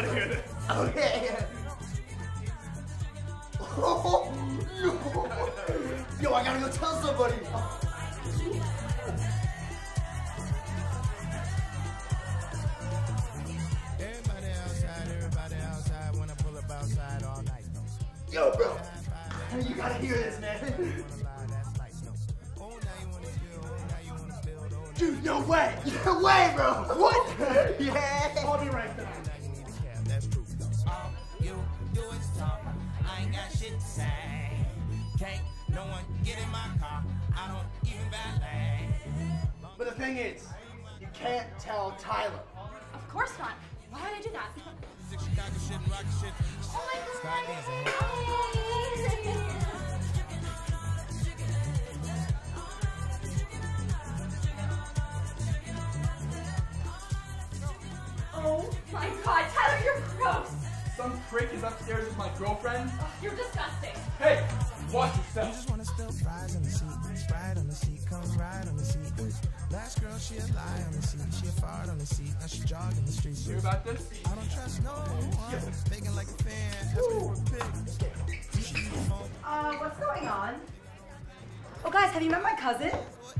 hear this. Okay. Oh, no. Yo, I gotta go tell somebody. Everybody outside, wanna pull up outside all night. Yo, bro. You gotta hear this, man. Dude, no way. No way, bro. What? Yeah. I'll be right back. That's true. All you do is talk. I ain't got shit to say. Can't no one get in my car. I don't even valet. But the thing is, you can't tell Tyler. Of course not. Why would I do that? Chicago shit and rocket shit. Oh my Start dancing. Oh my god, Tyler, you're gross! Some prick is upstairs with my girlfriend. You're disgusting. Hey, watch You yourself. just wanna spill fries on the seat, Sprite on the seat, come ride on the seat. Last girl, she a lie on the seat, she a fart on the seat, now she jogging the streets. Hear about this? I don't trust no one, thinking like a fan, asking for a pic. What's going on? Oh, guys, have you met my cousin?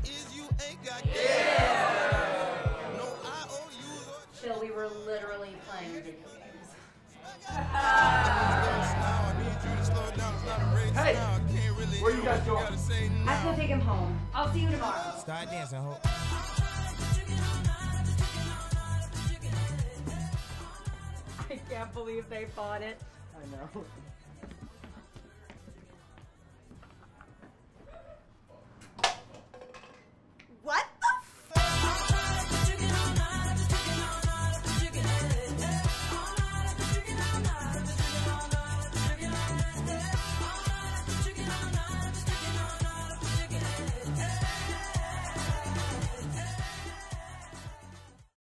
Chill, we were literally playing video games. Hey, where you guys going? I have to take him home. I'll see you tomorrow. Start dancing, ho. I can't believe they bought it. I know.